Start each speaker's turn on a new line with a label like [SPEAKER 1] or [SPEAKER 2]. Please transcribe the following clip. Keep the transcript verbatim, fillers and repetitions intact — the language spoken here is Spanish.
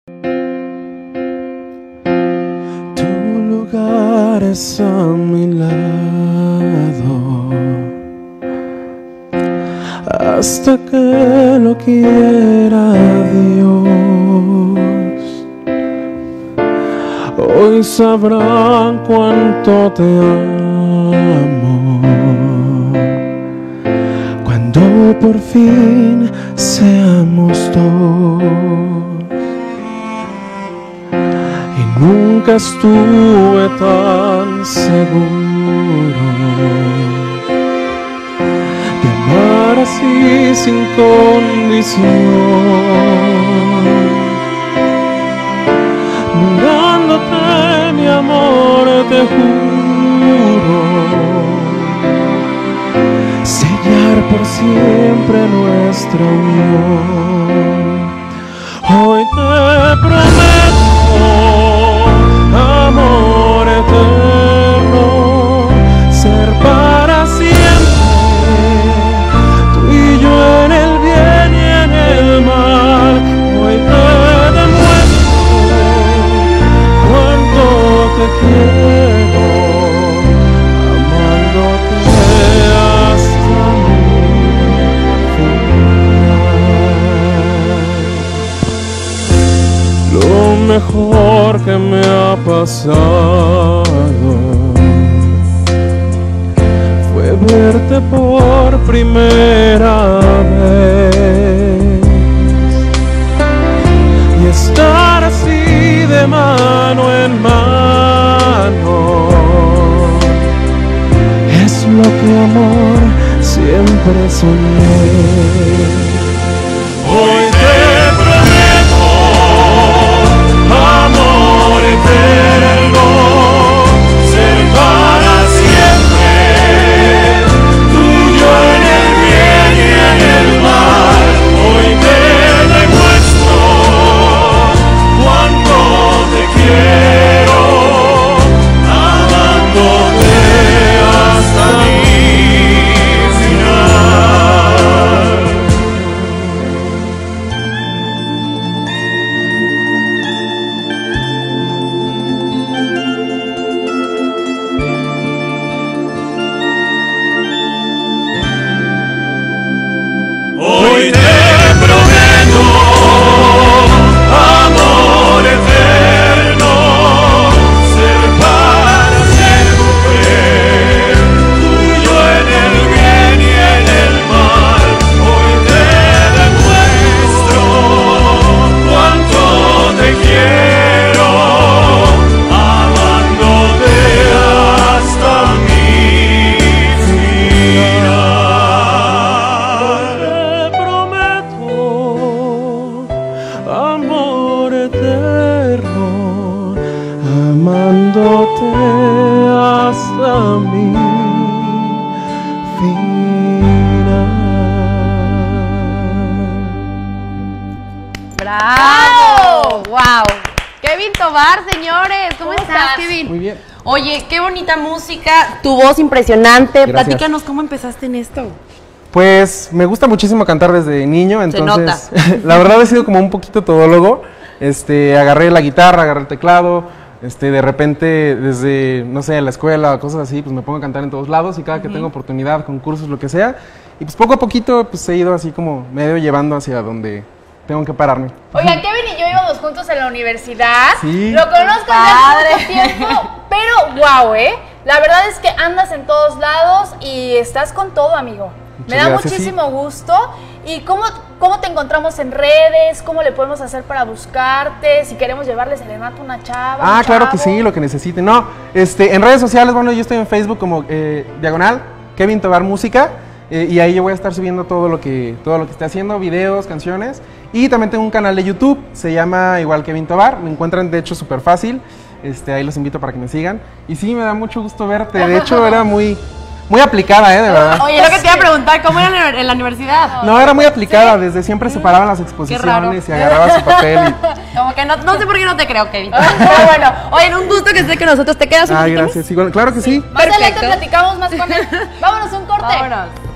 [SPEAKER 1] Tu lugar es a mi lado, hasta que lo quiera Dios. Hoy sabrán cuánto te amo, cuando por fin seamos dos. Y nunca estuve tan seguro de amar así sin condición. Mirándote, mi amor, te juro sellar por siempre nuestra unión. Hoy te prometo amor eterno, ser para siempre, tú y yo en el bien y en el mal. Hoy te demuestro cuánto te quiero, amándote hasta mi final. Lo mejor que me ha pasado fue verte por primera vez y estar así de mano en mano. Es lo que, amor, siempre soñé. Hoy te prometo amor eterno, ser para siempre, tuyo en el bien y en el mal. Hoy te demuestro cuánto te quiero, amándote hasta mi final. Hoy te prometo amor eterno, ser para siempre, tuyo en el bien y en el mal. Hoy te demuestro cuánto te quiero, amándote hasta mi final. Te prometo amor eterno, amándote hasta mi final.
[SPEAKER 2] ¡Bravo! ¡Wow! Kevin Tovar, señores, ¿cómo, ¿Cómo estás, estás, Kevin?
[SPEAKER 1] Muy bien.
[SPEAKER 2] Oye, qué bonita música, tu voz impresionante.
[SPEAKER 1] Gracias.
[SPEAKER 2] Platícanos cómo empezaste en esto.
[SPEAKER 1] Pues me gusta muchísimo cantar desde niño, entonces la verdad he sido como un poquito todólogo. Este, agarré la guitarra, agarré el teclado, este, de repente desde, no sé, la escuela o cosas así, pues me pongo a cantar en todos lados y cada que uh-huh. tengo oportunidad, concursos, lo que sea, y pues poco a poquito pues he ido así como medio llevando hacia donde tengo que pararme.
[SPEAKER 3] Oigan, Kevin y yo íbamos juntos en la universidad,
[SPEAKER 1] sí.
[SPEAKER 3] Lo conozco desde hace mucho tiempo, pero wow, ¿eh? La verdad es que andas en todos lados y estás con todo, amigo. Muchas Me da gracias, muchísimo sí. gusto. ¿Y cómo, cómo te encontramos en redes? ¿Cómo le podemos hacer para buscarte? Si queremos llevarle serenata a una chava.
[SPEAKER 1] Ah,
[SPEAKER 3] un
[SPEAKER 1] claro
[SPEAKER 3] chavo.
[SPEAKER 1] que sí, lo que necesiten. No, este, en redes sociales, bueno, yo estoy en Facebook como eh, diagonal, Kevin Tovar Música, eh, y ahí yo voy a estar subiendo todo lo que todo lo que esté haciendo, videos, canciones. Y también tengo un canal de YouTube, se llama igual Kevin Tovar, me encuentran de hecho súper fácil. Este, ahí los invito para que me sigan. Y sí, me da mucho gusto verte, de hecho era muy... Muy aplicada, ¿eh? De verdad.
[SPEAKER 2] Oye, lo que te iba a preguntar, ¿cómo era en la universidad?
[SPEAKER 1] No, era muy aplicada, ¿sí? Desde siempre se paraban las exposiciones y agarraba su papel y...
[SPEAKER 2] Como que no, no sé por qué no te creo, Kevin. Pero bueno, oye, un gusto que sé que nosotros te quedas un
[SPEAKER 1] Ay,
[SPEAKER 2] poquito
[SPEAKER 1] gracias, sí, bueno, claro que sí.
[SPEAKER 3] Más adelante platicamos más con él. Vámonos a un corte.
[SPEAKER 2] Vámonos.